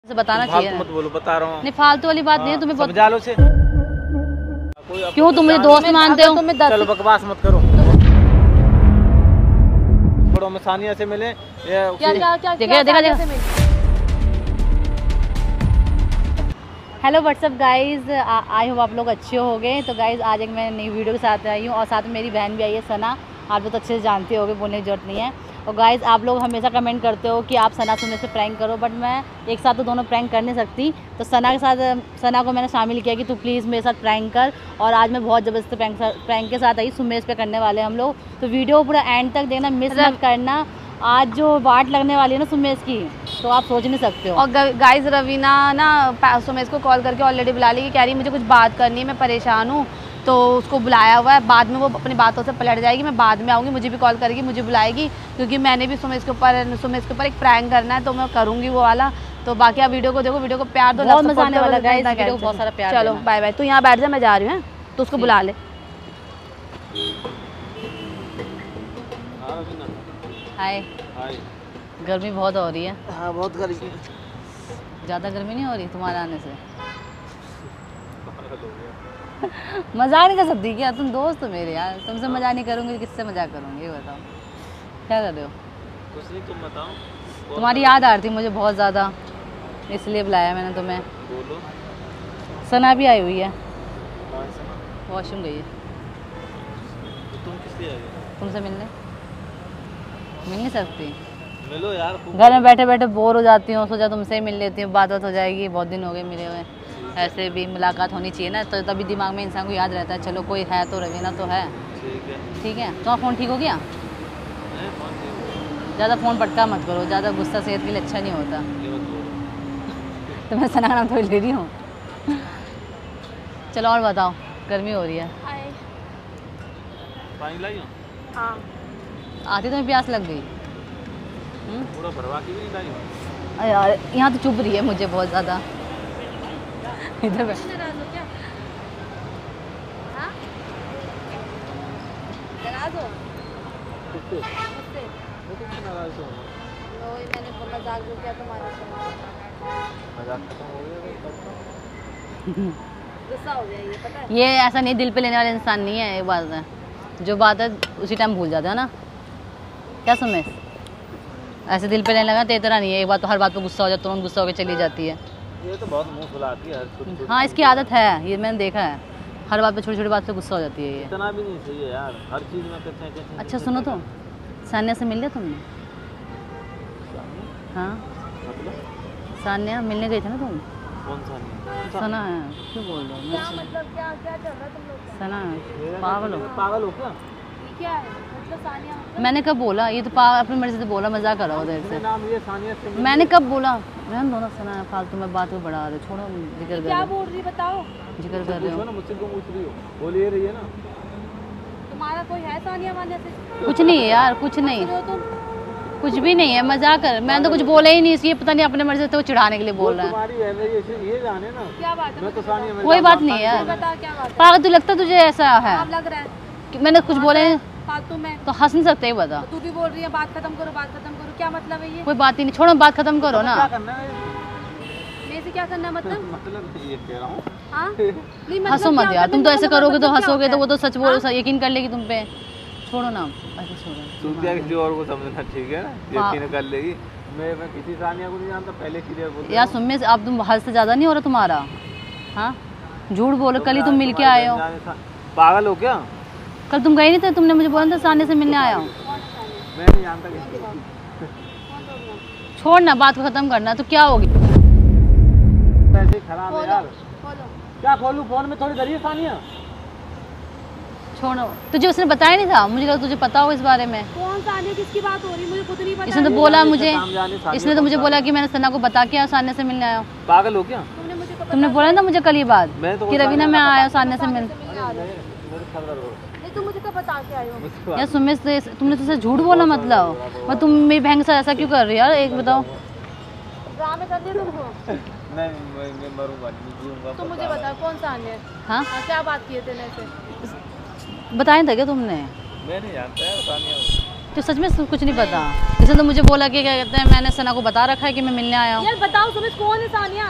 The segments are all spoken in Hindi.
बताना चाहिए। मत बोलो, बता रहा हूँ। नहीं फालतू वाली बात नहीं है, तुम्हें समझा लो से। क्यों तुम मुझे दोस्त मानते हो? चलो बकवास मत करो। थोड़ा में सानिया से मिले। देखा hello what's up guys, I hope आप लोग अच्छे हो गए। तो गाइज आज एक मैं नई वीडियो के साथ आई हूँ और साथ में मेरी बहन भी आई है सना। आप बहुत अच्छे से जानते होगे, बोलने की जरूरत नहीं है। और गाइज आप लोग हमेशा कमेंट करते हो कि आप सना सुमे से प्रैंक करो, बट मैं एक साथ तो दोनों प्रैंक कर नहीं सकती। तो सना के साथ सना को मैंने शामिल किया कि तू प्लीज़ मेरे साथ प्रैंक कर। और आज मैं बहुत ज़बरदस्त प्रैंक के साथ आई, सुमेश पे करने वाले हम लोग। तो वीडियो पूरा एंड तक देखना, मिस मत करना। आज जो वाट लगने वाली है ना सुमेश की, तो आप सोच नहीं सकते हो। और गाइज रवीना ना सुमेश को कॉल करके ऑलरेडी बुला ली कि कह रही मुझे कुछ बात करनी है, मैं परेशान हूँ। तो उसको बुलाया हुआ है, बाद में वो अपनी बातों से पलट जाएगी, मैं बाद में आऊँगी, मुझे भी कॉल करेगी, मुझे बुलाएगी, क्योंकि मैंने भी सुमेश के ऊपर एक प्रैंक करना है, तो मैं करूँगी वो वाला। तो बाकी आप वीडियो को देखो, वीडियो को प्यार दो, बहुत मजा आने वाला है गाइस, वीडियो को बहुत सारा प्यार। चलो बाय बाय, तू यहाँ बैठ जा, मैं जा रही हूँ, तो उसको बुला ले। हाय। गर्मी बहुत हो रही है। हाँ बहुत गर्मी है। ज़्यादा गर्मी नहीं हो रही तुम्हारे आने से? मजाक नहीं कर सकती क्या? तुम दोस्त हो मेरे यार, तुमसे मजाक नहीं करूँगी किससे मजाक करूँगी, ये बताओ क्या कर रहे हो? कुछ नहीं, तुम बताओ। तुम्हारी याद आ रही थी मुझे बहुत ज़्यादा, इसलिए बुलाया मैंने तुम्हें। बोलो। सना भी आई हुई है, वॉशरूम गई है। तो तुम किस लिए आई हो? तुमसे मिलने। मिल नहीं सकती? मिलो यार। घर में बैठे बैठे बोर हो जाती हूँ, सोचा तुमसे ही मिल लेती हूँ, बात हो जाएगी, बहुत दिन हो गए मिले हुए। ऐसे भी मुलाकात होनी चाहिए ना, तो तभी दिमाग में इंसान को याद रहता है, चलो कोई है तो रवीना तो है। ठीक है। तुम्हारा फ़ोन ठीक हो गया? ज़्यादा फ़ोन पटका मत करो, ज़्यादा गुस्सा सेहत के लिए अच्छा नहीं होता। तो मैं सना का नाम थोड़ी ले रही हूँ। चलो और बताओ, गर्मी हो रही है। पानी लाई हो? हाँ। आती तुम्हें प्यास लग गई? पूरा भरवा के भी नहीं लाई हो? अरे यार यहाँ तो चुभ रही है मुझे बहुत ज़्यादा। इधर बैठ। ये ऐसा नहीं, दिल पे लेने वाला इंसान नहीं है, एक बात है। जो बात है उसी टाइम भूल जाता है ना, क्या सुमेश? ऐसे दिल पे लेने लगा तेरी तरह नहीं है, एक बात तो हर बात पे गुस्सा हो जाता, तुरंत गुस्सा होकर चली जाती है। ये तो बहुत मुंह फुलाती है हर। हाँ इसकी आदत है, ये मैंने देखा है, हर बात पे छोटी छोटी बात पे गुस्सा हो जाती है ये। इतना भी नहीं सही है यार, हर चीज़ में कहते हैं। अच्छा सुनो, तुम सान्या से मिल लिया तुमने? हाँ सान्या मिलने गई थी ना तुम? कौन सा? सना है, क्यों बोल रहे हो? क्या मतलब, क्या क्या चल रहा है तुम लोग? सना पागल हो? पागल हो क्या? क्या है मतलब सानिया? मैंने कब बोला? ये तो अपनी मर्जी से बोला, मजाक कर रहा हो देर से। नाम ये सानिया से मैंने कब बोला? मैंने दोनों सना फालतू में बात को बढ़ा रहे, छोड़ो, जिक्र कर क्या बोल रही बताओ? जिक्र कर रहे हो ना, मुझसे क्यों पूछ रही हो? बोल ये रही है ना। तुम्हारा कोई है सानिया वानिया से? कुछ नहीं है यार, कुछ नहीं, कुछ भी नहीं है, मजाक कर। मैंने तो कुछ बोला ही नहीं, इसलिए पता नहीं अपने मर्जी से तो चिढ़ाने के लिए बोल रहा है। तुम्हारी ये जाने ना क्या बात है? मैं तो सानिया में कोई बात नहीं है यार, बता क्या बात है? पागल तू लगता तुझे ऐसा है? लग रहा है कि मैंने कुछ बोले फालतू में, तो हंस नहीं सकते, बता। तू भी बोल रही है बात खत्म करो, बात खत्म करो, क्या मतलब है ये? कोई बात ही नहीं, छोड़ो बात खत्म करो ना। क्या करना है? मेरे से क्या करना है मतलब? मतलब ये कह रहा हूँ। हाँ नहीं मतलब हंसो मत यार, तुम तो ऐसे करोगे तो हंसोगे तो वो तो सच बोलो, हाँ? यकीन कर लेगी तुम पे। छोड़ो ना, ऐसे छोड़ो। तू क्या किसी और को समझना, ठीक है ना? यकीन कर लेगी। मैं किसी सानिया को नहीं जानता, पहले क्लियर बोल यार सुन में अब तुम हद से ज़्यादा नहीं हो रहा तुम्हारा? हाँ झूठ बोलो, कल ही तुम मिल के आए हो। पागल हो क्या? कल तुम गए नहीं थे, तुमने मुझे बोला था सानिया से मिलने आया हूँ। मैं नहीं जानता किसी को। छोड़ ना, बात को खत्म करना, तो क्या होगी? पैसे खराब है यार। क्या खोलूं? फोन में थोड़ी देर सानिया। छोड़ो, तुझे उसने बताया नहीं था? मुझे लगा तुझे पता हो इस बारे में। कौन सानिया, किसकी बात हो रही है? मुझे खुद नहीं पता। इसने तो बोला मुझे, इसने तो मुझे बोला कि मैंने सना को बता के सानिया से मिलने आया हूँ। पागल हो क्या? तुमने बोला ना मुझे कल ही बात कि रवीना मैं आया सानिया से मिल। तुम मुझे कब बता के आए हो? यार सुमेश तुमने तुझसे झूठ बोला मतलब, और तुम मेरी बहन के साथ ऐसा क्यों कर रही हो यार? एक बताओ। ड्रामे कर दिए तुमको? नहीं मैं मरूंगा नहीं, जीऊंगा। तुम मुझे बताओ कौन सानिया? हाँ क्या बात किए थे मेरे से? बताया था क्या तुमने? मैं नहीं जानता यार सानिया। तो सच में कुछ नहीं पता। जैसे तो मुझे बोला कि क्या कहते हैं, मैंने सना को बता रखा है कि मैं मिलने आया हूँ। यार बताओ सुमित कौन है सानिया?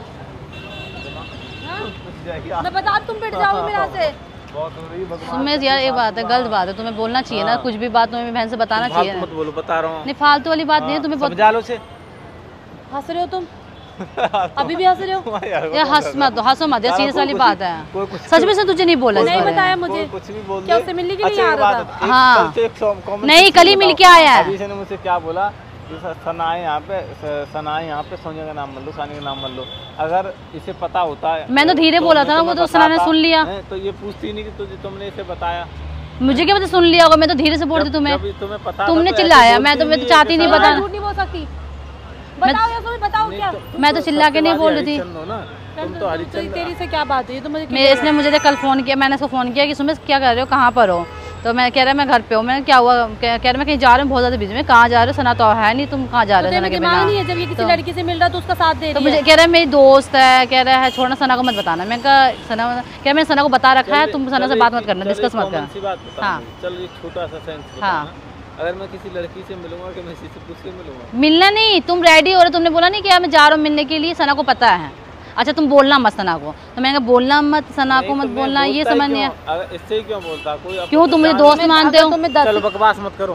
मैं बता, तुम पिट जाओगे मेरा से। सुमित यार एक बात है, गलत बात है, तुम्हें बोलना चाहिए ना, कुछ भी बात तुम्हें बहन से बताना चाहिए। मत बोलो, बता रहा हूँ। नहीं फालतू वाली बात नहीं है, तुम्हें समझा लो से। हंस रहे हो तुम? अभी भी हंस रहे हो? यार हंस मत, हंसो मत यार, सीरियस वाली बात है। सच में से तुझे नहीं बोला? नहीं बताया मुझे। कुछ भी बोल क्या उससे मिलने के लिए आ रहा था? हाँ नहीं, कल ही मिल के आया है। अभी से ने मुझसे क्या बोला, सना है यहाँ पे, सना है यहाँ पे, सोनिया का नाम मत लो, सानिया का नाम मत लो। अगर इसे पता होता है, मैं तो धीरे बोला था ना, वो तो सना ने सुन लिया। तो ये पूछती नहीं कि तुमने इसे बताया। मुझे क्या पता सुन लिया होगा, मैं तो धीरे से बोल रही तुम्हें। तुम्हें पता तुमने चिल्लाया, मैं तो चाहती नहीं बताना। झूठ नहीं बोल सकती। बताओ यार तुम्हें, बताओ क्या? मैं तो चिल्ला के नहीं बोल रही थी। तुम तो हरिचंद। तेरी से क्या बात हुई? तो मुझे इसने मुझे कल फोन किया, मैंने इसको फोन किया कि सुमित क्या कर रहे हो, कहाँ पर हो? तो मैं कह रहा मैं घर पे हूँ। मैंने क्या हुआ, कह रहा मैं कहीं जा रहा हूँ, बहुत ज्यादा बिजी में। कहाँ जा रहे हो? सना तो है नहीं, तुम कहाँ जा रहे हो? सना के बिना नहीं है, जब ये किसी लड़की से मिल रहा तो उसका साथ दे रही है। तो मुझे कह रहा है मेरी दोस्त है, कह रहा है छोड़ना, सना को मत बताना। मैं कहा सना, कह मैंने सना को बता रखा है, तुम सना से बात मत करना, डिस्कस मत करना। हाँ चलो एक छोटा सा सेंस। हाँ अगर मैं किसी लड़की से मिलूंगा कि मैं किसी से पूछ के मिलूंगा? मिलना नहीं, तुम रेडी हो रहे, तुमने बोला नहीं कि मैं जा रहा हूँ मिलने के लिए, सना को पता है। अच्छा तुम बोलना मत सना को, तो मैंने कहा बोलना मत, सना को मत बोलना, ये समझ नहीं है। इससे ही क्यों बोलता कोई? क्यों तुम मुझे दोस्त मानते हो? चलो बकवास मत करो।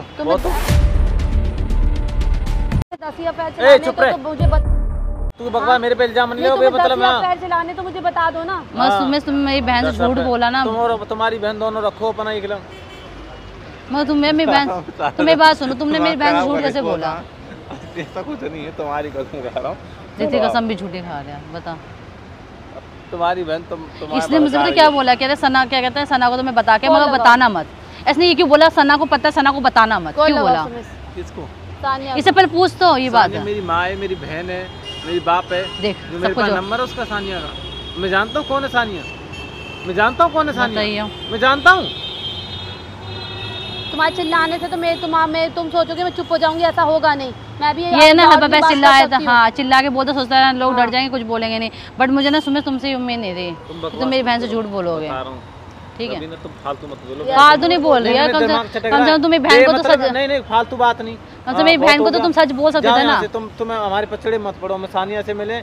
तू बकवास मेरे पे इल्जाम नहीं लोगे, मतलब पैर चलाने तो मुझे बता दो ना। तुम मेरी बहन से झूठ बोला ना। तुम और तुम्हारी बहन दोनों रखो अपना इकलम। मैं तुम्हें मेरी बहन, तुम्हें बात सुनो, तुमने मेरी बहन से झूठ कैसे बोला? ऐसा कुछ नहीं है, तुम्हारी कसम खा रहा हूँ। जितनी कसम भी झूठी खा रहा है, बता। तुम्हारी बहन इसलिए मुझे पता क्या बोला, कह रहे सना, क्या कहते हैं सना को तुम्हें बता के, मगर बताना मत। ऐसे ये क्यों बोला, सना को पता है, सना को बताना मत, क्यों बोला? किसको? इससे पहले पूछ तो, ये बात है। मेरी माँ है, मेरी बहन है, मेरी बाप है। देख जो मेरे पास नंबर है उसका, सानिया का। मैं जानता हूँ कौन है सानिया, मैं जानता हूँ कौन है सानिया, मैं जानता हूँ। तुम्हारे चिल्लाने से तो तुम सोचोगे मैं चुप हो जाऊंगी, ऐसा होगा नहीं। मैं भी ये ना हर चिल्लाया था। हाँ चिल्ला के बोलता, सोचता है लोग डर जाएंगे, कुछ बोलेंगे नहीं। बट मुझे ना सुमित तुमसे उम्मीद नहीं थी, तुम मेरी बहन से झूठ बोलोगे। ठीक है तुम फालतू मत बोलो। फालतू नहीं बोल रही है, कम से कम तुम मेरी बहन को तो सच, नहीं फालतू बात नहीं, कम से मेरी बहन को तो तुम सच बोल सकते थे ना। तुम हमारे पछड़े मत पड़ो। मैं सानिया से मिले,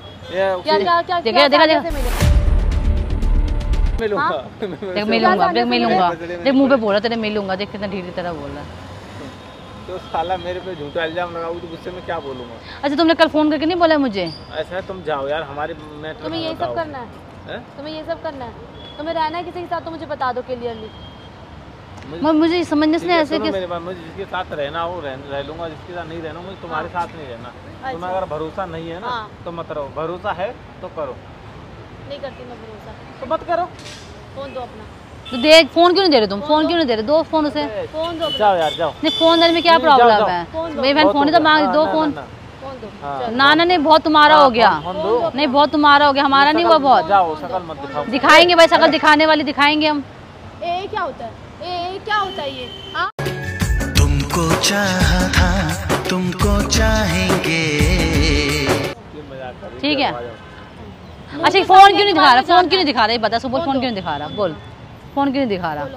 मिलूंगा देख मुंह पे बोला तेरे, मिलूंगा, देख कितना ढीली तरह बोल रहा है। तो साला मेरे पे झूठा इल्जाम लगाओ तो गुस्से में क्या बोलूंगा? अच्छा तुमने कल फोन करके नहीं बोला मुझे? ऐसा है, तुम जाओ यार, हमारे मैटर तुम्हें ये सब करना है, तुम्हें ये सब करना है, तुम्हें रहना है किसी के साथ तो मुझे बता दो क्लियरली। मुझे समझने से ऐसे कि मुझे जिसके साथ रहना हो रह लूंगा, जिसके साथ नहीं रहना मुझे तुम्हारे साथ नहीं रहना। तुम्हें अगर भरोसा नहीं है ना तो मत रहो, भरोसा है तो करो। नहीं करती मैं भरोसा, तो मत करो। फोन दो अपना। तो देख फोन क्यों नहीं दे रहे तुम? फोन क्यों नहीं दे रहे? दो फोन उसे। फोन दो, जाओ यार जाओ। नहीं फोन देने में क्या प्रॉब्लम है? मेरी बहन फोन ही तो मांग, दो फोन। ना नहीं बहुत तुम्हारा हो गया, नहीं बहुत तुम्हारा हो गया, हमारा नहीं हुआ बहुत। जाओ शकल मत दिखाओ। दिखाएंगे भाई, शकल दिखाने वाली दिखाएंगे हम। ए क्या होता है? ए क्या होता है ये? तुमको चाहा था, तुमको चाहेंगे। ठीक है अच्छा फोन क्यों नहीं दिखा रहा? फोन क्यों नहीं दिखा रहा? ये बता सुबह, फोन क्यों नहीं दिखा रहा? बोल फोन क्यों नहीं दिखा रहा?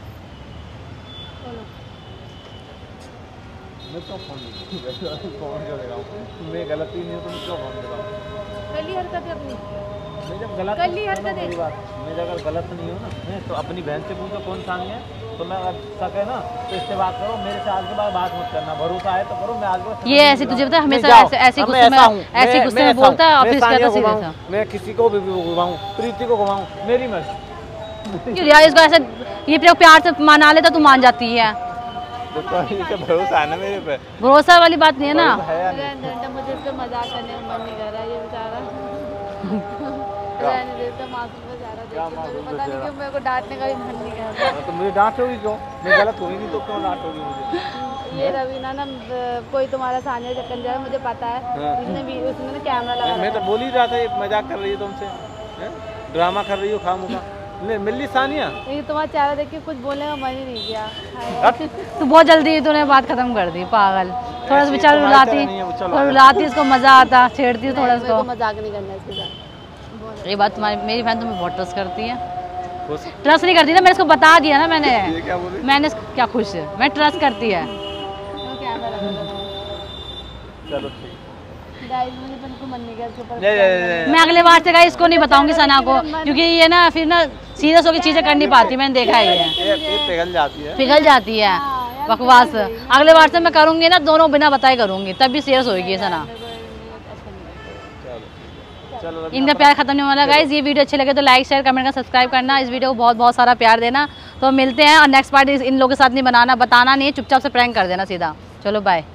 मैं तो फोन क्यों दिखाऊं? मैं गलती नहीं है, तुम क्यों फोन दिखाऊं? पहली हरकत है अपनी, मैं जब गलत कर ली हरकत है। मैं अगर गलत नहीं हूँ ना, तो अपनी बहन से पूछो कौन सानिया है, तो मैं अगर सके ना तो इससे बात करो, मेरे से आज के बाद बात मत करना। भरोसा है तो करो। मैं आज ये ऐसे तुझे पता है हमेशा ऐसे गुस्से में बोलता है, ऑफिस का तो सीधा। मैं किसी को भी घुमाऊं, प्रीति को घुमाऊं, मेरी मर्जी। क्यों यार इसको ऐसा, ये प्यार से मना लेता, तू मान जाती है। भरोसा है ना मेरे पे? भरोसा वाली बात नहीं है ना। मुझे इसका मजाक करने का मन नहीं कर रहा, ये बेचारा रहने दे, इसका मासूम बेचारा देख के पता नहीं क्यों मेरे को डांटने का भी मन नहीं कर रहा। तो मुझे डांटोगी क्यों? मैं गलत हुई नहीं तो क्यों डांटोगी मुझे? ये रवीना ना कोई तुम्हारा सानिया चक्कर जा, मुझे पता है। उसने ना कैमरा लगा, मैं तो बोल ही रहा था ये मजाक कर रही है तुमसे, ड्रामा कर रही हो खामखा। मिली सानिया, ये तुम्हारा चेहरा देख के कुछ बोलने का मन ही नहीं किया। तू बहुत जल्दी तूने बात खत्म कर दी, पागल। थोड़ा सा बेचारा रुलाती, इसको मजा आता, छेड़ती है थोड़ा सा। मजाक नहीं करना इसके साथ। ये बात तुम्हारी, मेरी बहन तुम्हें बहुत ट्रस्ट करती है। ट्रस्ट नहीं करती ना, मैंने इसको बता दिया ना, मैंने क्या खुश है, मैं ट्रस्ट करती है। चलो ठीक। गाइस मुझे बिल्कुल मन नहीं किया इसके ऊपर। मैं अगले बार से गाइस इसको नहीं बताऊंगी सना को, क्योंकि ये ना फिर ना सीरियस होकर चीजें कर नहीं पाती, मैंने देखा है ये पिघल जाती है। पिघल जाती है बकवास। अगले बार से मैं करूंगी ना दोनों बिना बताए करूंगी, तब भी सीरियस होगी सना। चलो इनका प्यार खत्म नहीं वाला गाइस। ये वीडियो अच्छे लगे तो लाइक शेयर कमेंट का सब्सक्राइब करना, इस वीडियो को बहुत बहुत सारा प्यार देना। तो मिलते हैं और नेक्स्ट पार्ट इन लोगों के साथ नहीं बनाना, बताना नहीं है, चुपचाप से प्रैंक कर देना सीधा। चलो बाय।